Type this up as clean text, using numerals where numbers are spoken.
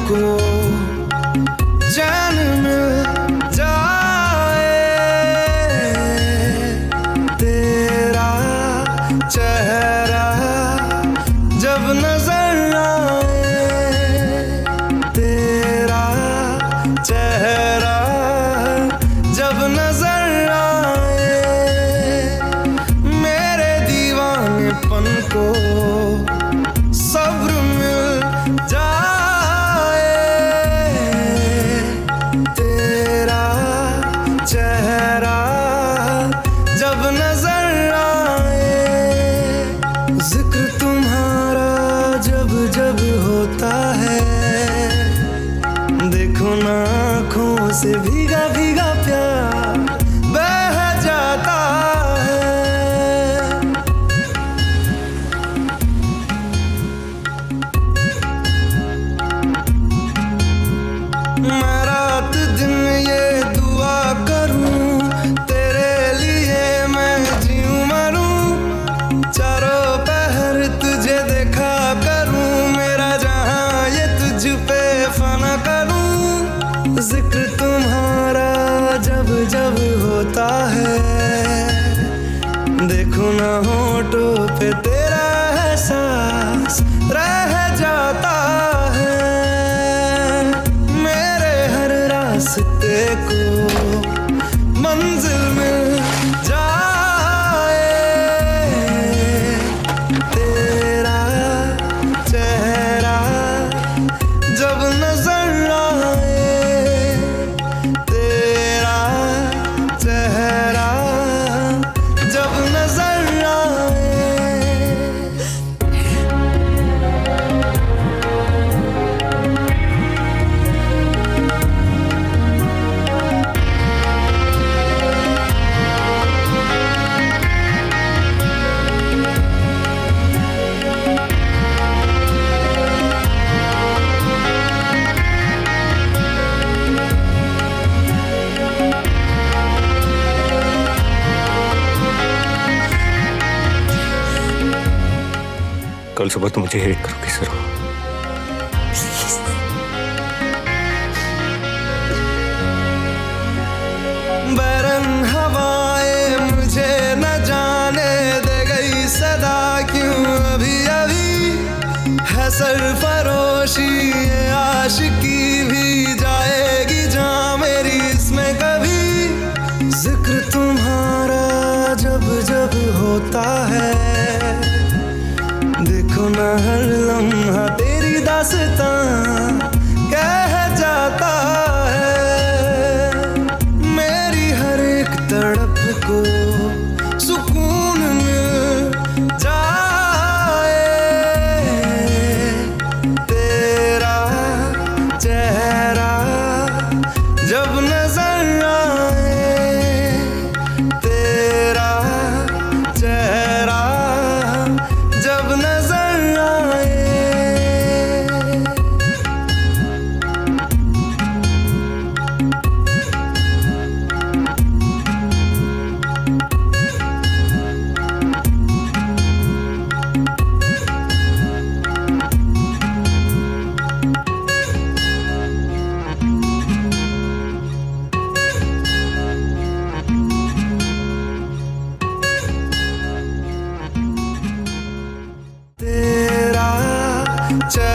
को चैन मिल जाए, तेरा चेहरा जब नजर आए, तेरा चेहरा जब नजर आए, मेरे दीवानेपन को सब्र मिल जाए, तेरा चेहरा जब नजर आए, जिक्र तुम्हारा जब जब होता है, देखो ना आँखों से भीगा भीगा प्यार बह जाता है। मैं रात दिन ये दुआ करूं, तेरे लिए मैं जीऊं मरूं, चारों पहर तुझे देखा करूं, मेरा जहां ये तुझ पे फना करूं। जिक्र तुम्हारा जब जब होता है, देखो ना होठों पे तेरा एहसास रह जाता है, मेरे हर रास्ते को मंजिल मिल जाए, तेरा चेहरा जब नजर आए, तेरा चेहरा जब नजर आए। कल सुबह तुम मुझे हेट करोगे सर। बरन हवाएं मुझे न जाने दे गई सदा क्यों अभी अभी, है सरफरोशी ये आशिकी भी जाएगी जहाँ मेरी इसमें कभी। जिक्र तुम्हारा जब जब होता है, देखो ना हर लम्हा तेरी दास्तां कह जाता है, मेरी हर एक तड़प को सुकून मिल जाए, तेरा चेहरा जब नजर आए, तेरा चेहरा जब नजर आए। तेरा